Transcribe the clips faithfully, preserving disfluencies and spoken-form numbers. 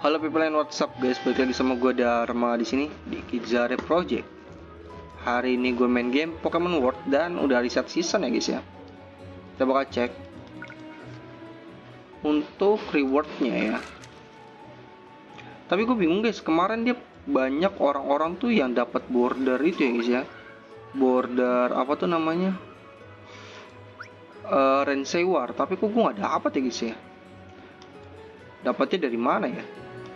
Halo people and what's up guys, balik lagi sama gue Dharma di sini di Kidzare Project. Hari ini gue main game Pokemon World dan udah reset season ya guys ya. Kita bakal cek untuk rewardnya ya. Tapi gue bingung guys, kemarin dia banyak orang-orang tuh yang dapat border itu ya guys ya. Border apa tuh namanya? Uh, Rensewar, tapi kok gue gak dapet ya guys ya. Dapatnya dari mana ya?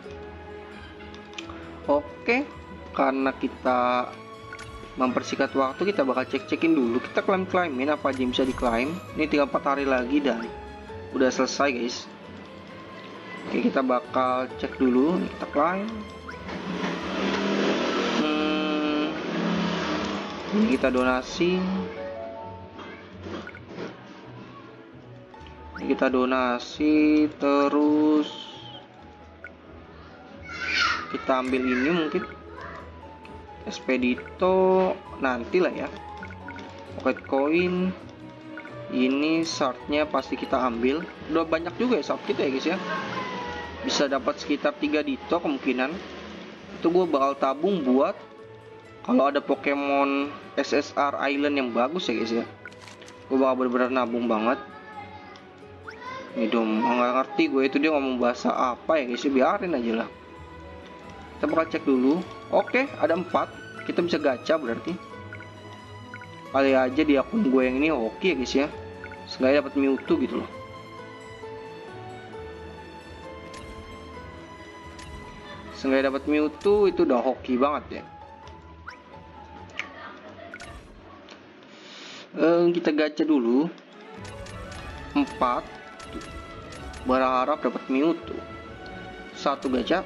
Oke, karena kita mempersingkat waktu, kita bakal cek-cekin dulu. Kita klaim-klaimin apa aja yang bisa diklaim. Ini tinggal empat hari lagi dan udah selesai guys. Oke, kita bakal cek dulu. Kita klaim. hmm, Ini kita donasi. Ini kita donasi terus kita ambil ini mungkin Expedito nantilah ya. Pocket coin ini, shardnya pasti kita ambil. Udah banyak juga ya shard kita ya guys ya, bisa dapat sekitar tiga dito kemungkinan. Itu gue bakal tabung buat kalau ada Pokemon S S R Island yang bagus ya guys ya. Gue bakal bener-bener nabung banget. Ini dong, nggak ngerti gue itu dia ngomong bahasa apa ya guys ya, biarin aja lah. Kita bakal cek dulu. Oke, ada empat. Kita bisa gacha berarti. Kali aja di akun gue yang ini oke ya guys ya. Seenggaknya dapat Mewtwo gitu loh. Seenggaknya dapat Mewtwo itu udah hoki banget ya. Eh, kita gacha dulu. Empat. Berharap dapat Mewtwo. Satu gacha.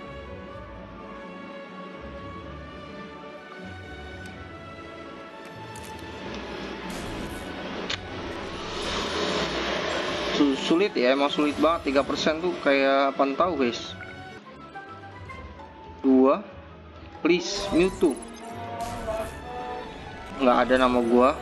Sulit ya, emang sulit banget. Tiga persen tuh kayak apa tahu guys. Dua, please Mewtwo. Nggak ada nama gua.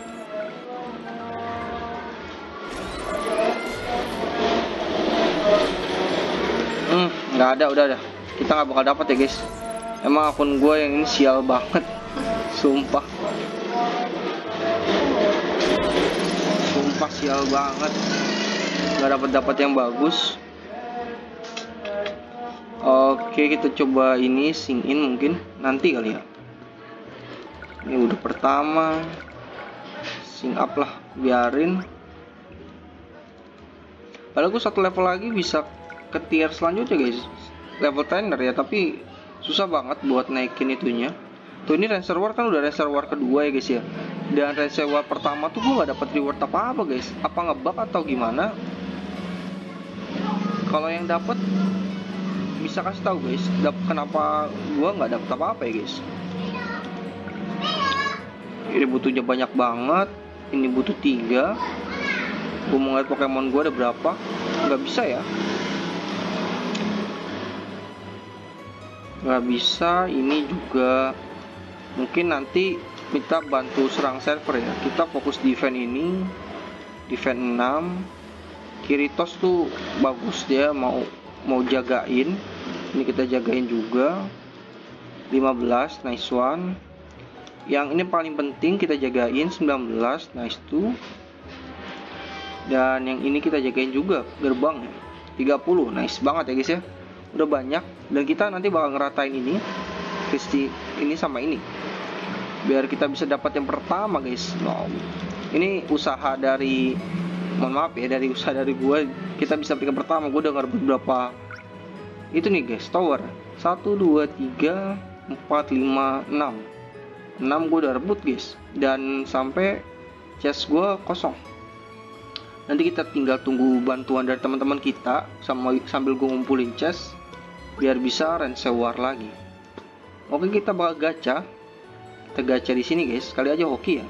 Hmm, nggak ada, udah ada. Kita nggak bakal dapat ya guys. Emang akun gua yang ini sial banget, sumpah. Sumpah sial banget. Nggak dapat dapat yang bagus. Oke, kita coba ini sing in mungkin nanti kali ya. Ini udah pertama, sing up lah, biarin. Padahal gue satu level lagi bisa ke tier selanjutnya guys, level trainer ya, tapi susah banget buat naikin itunya. Tuh ini Rancer War kan udah Rancer War kedua ya guys ya. Dan Rancer War pertama tuh gue nggak dapat reward apa-apa guys. Apa ngebug atau gimana? Kalau yang dapat bisa kasih tahu guys, dap kenapa gua nggak dapat apa-apa ya guys. Ini butuhnya banyak banget, ini butuh tiga. Gua mau ngeliat Pokemon gua ada berapa, nggak bisa ya, nggak bisa. Ini juga mungkin nanti kita bantu serang server ya. Kita fokus defense ini, defense enam. Kiritos tuh bagus, dia mau mau jagain. Ini kita jagain juga. lima belas, nice one. Yang ini paling penting kita jagain, sembilan belas, nice two. Dan yang ini kita jagain juga, gerbang tiga puluh, nice banget ya guys ya. Udah banyak dan kita nanti bakal ngeratain ini Kristi ini sama ini. Biar kita bisa dapat yang pertama guys. No. Ini usaha dari mohon maaf ya, dari usaha dari gue, kita bisa peringkat pertama. Gue udah ngerebut berapa itu nih guys, tower satu, dua, tiga, empat, lima, enam enam gue udah rebut guys. Dan sampai chest gue kosong. Nanti kita tinggal tunggu bantuan dari teman-teman kita sama sambil gue ngumpulin chest biar bisa Rancer War lagi. Oke, kita bakal gacha. Kita gacha di sini guys, kali aja hoki ya.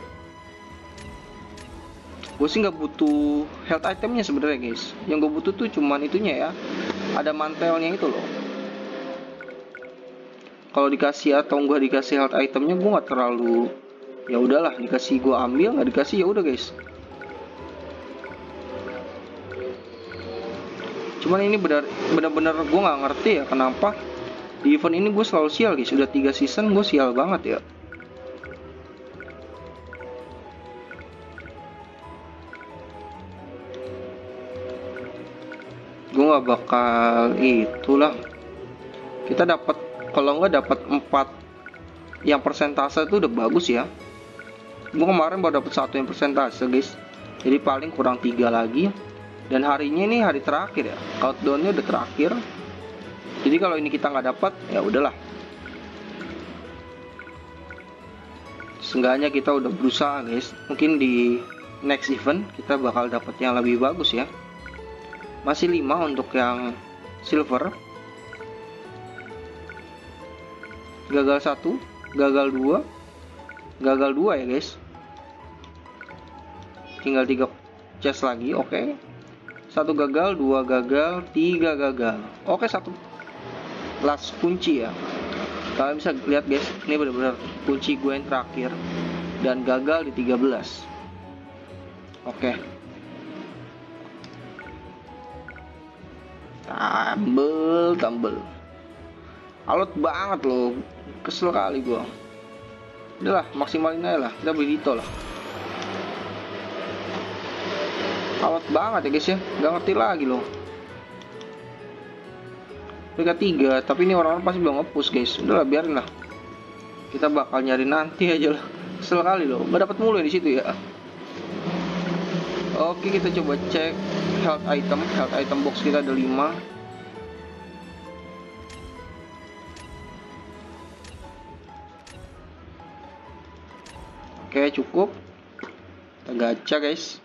Gue sih nggak butuh health itemnya sebenarnya guys. Yang gue butuh tuh cuman itunya ya, ada mantelnya itu loh. Kalau dikasih atau nggak dikasih health itemnya, gue nggak terlalu, ya udahlah, dikasih gue ambil, nggak dikasih ya udah guys. Cuman ini benar benar-benar gue nggak ngerti ya kenapa di event ini gue selalu sial guys. Sudah tiga season gue sial banget ya. Gue nggak bakal itulah. Kita dapat, kalau nggak dapat empat yang persentase itu udah bagus ya. Gue kemarin baru dapat satu yang persentase guys. Jadi paling kurang tiga lagi. Dan harinya ini hari terakhir ya. Countdownnya udah terakhir. Jadi kalau ini kita nggak dapat, ya udahlah. Seenggaknya kita udah berusaha guys. Mungkin di next event kita bakal dapat yang lebih bagus ya. Masih lima untuk yang silver. Gagal satu, gagal dua, gagal dua ya guys. Tinggal tiga chest lagi, oke. Okay. Satu gagal, dua gagal, tiga gagal. Oke, okay, satu last kunci ya. Kalian bisa lihat guys, ini benar-benar kunci gue yang terakhir dan gagal di tiga belas. Oke. Okay. Tambel, tambel. Alot banget loh. Kesel kali gua. Udah lah, maksimalin aja lah. Kita beli Dito lah. Alot banget ya guys ya. Gak ngerti lagi loh. Mereka tiga, tapi ini orang-orang pasti belum nge-push guys. Udah lah, biarin lah. Kita bakal nyari nanti aja lah. Kesel kali loh. Gak dapat mulu di situ ya. Oke, kita coba cek health item. Health item box kita ada lima. Oke, cukup. Kita gacha guys.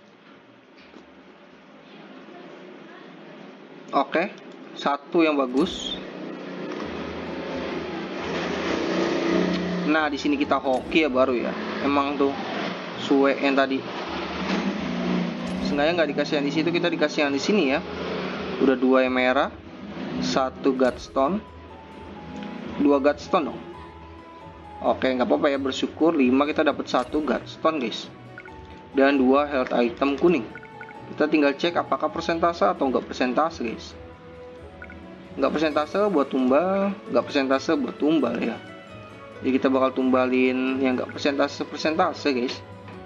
Oke, satu yang bagus. Nah, di sini kita hoki ya baru ya. Emang tuh suwe yang tadi. Sengaja nggak dikasih yang di situ, kita dikasih yang di sini ya. Udah dua yang merah, satu Godstone, dua Godstone dong. Oke, nggak apa-apa ya, bersyukur lima kita dapat satu Godstone guys. Dan dua health item kuning. Kita tinggal cek apakah persentase atau nggak persentase guys. Nggak persentase buat tumbal, nggak persentase buat tumbal ya. Jadi kita bakal tumbalin yang nggak persentase persentase guys.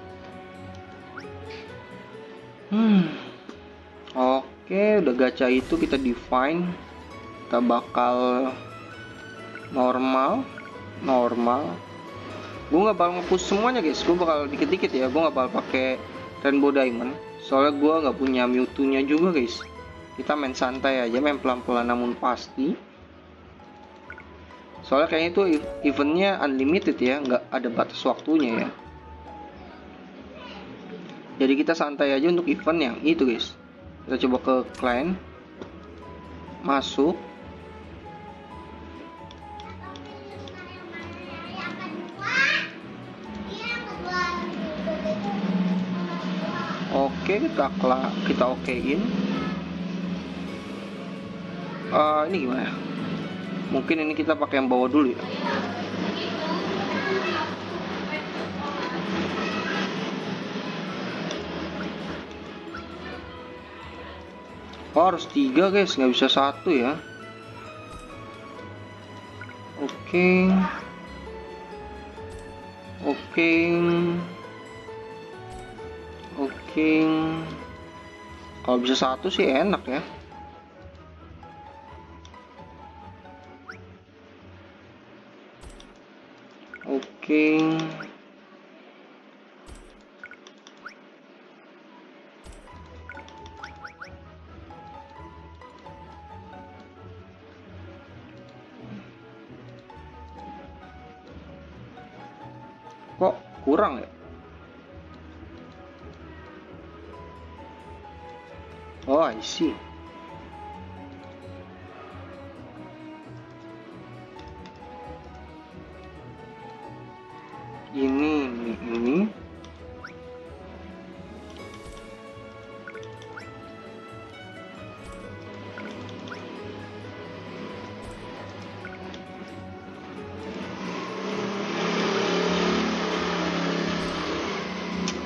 Hmm. Oke, udah gacha itu kita define. Kita bakal normal, normal. Gue nggak bakal nge-push semuanya guys. Gue bakal dikit-dikit ya. Gue nggak bakal pakai Rainbow Diamond. Soalnya gue nggak punya Mewtwo-nya juga guys. Kita main santai aja, main pelan-pelan namun pasti. Soalnya kayaknya itu eventnya unlimited ya, nggak ada batas waktunya ya. Jadi kita santai aja untuk event yang itu guys. Kita coba ke client, masuk. Oke, kita kita okein. Uh, ini gimana? Mungkin ini kita pakai yang bawah dulu ya. Oh, harus tiga guys, nggak bisa satu ya. Oke, oke, oke. Kalau bisa satu sih enak ya. Oke. Kok kurang ya? Oh, I see. Ini, ini, ini.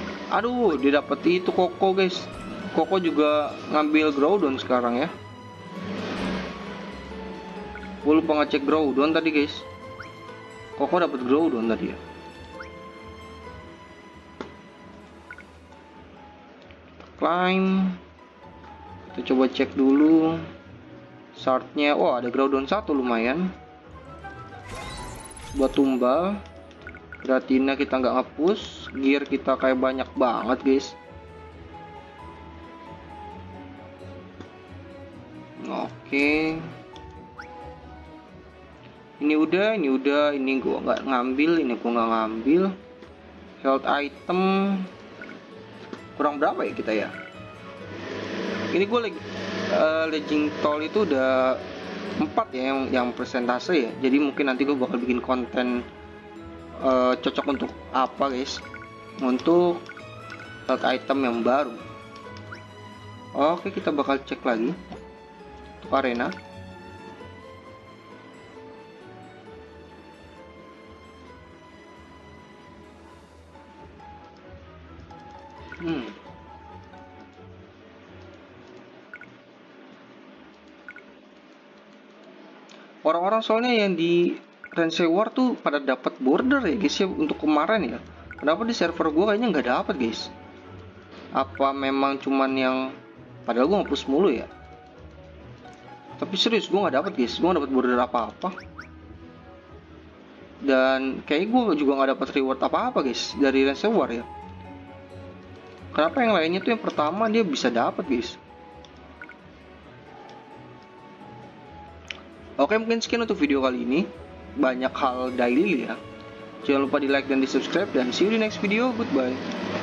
Aduh, dia dapet itu Koko guys. Koko juga ngambil Groudon sekarang ya. Gue lupa ngecek Groudon tadi guys. Koko dapat Groudon tadi ya. Climb. Kita coba cek dulu. Shardnya, oh ada Groudon satu lumayan. Buat tumbal. Gratina kita nggak ngapus. Gear kita kayak banyak banget guys. Oke. Ini udah, ini udah, ini gua nggak ngambil, ini gua nggak ngambil. Health item kurang berapa ya kita ya? Ini gue lagi uh, Legend Toll itu udah empat ya yang yang persentase ya. Jadi mungkin nanti gue bakal bikin konten uh, cocok untuk apa guys? Untuk health item yang baru. Oke, kita bakal cek lagi untuk arena. Hmm. Orang-orang soalnya yang di Ransei War tuh pada dapat border ya guys ya untuk kemarin ya. Kenapa di server gue kayaknya nggak dapat guys? Apa memang cuman yang padahal gue ngapus mulu ya? Tapi serius gue nggak dapat guys, gue nggak dapat border apa-apa. Dan kayak gue juga nggak dapat reward apa-apa guys dari Ransei War ya. Kenapa yang lainnya tuh yang pertama dia bisa dapat guys? Oke, mungkin sekian untuk video kali ini. Banyak hal daily ya. Jangan lupa di like dan di subscribe dan see you di next video. Goodbye.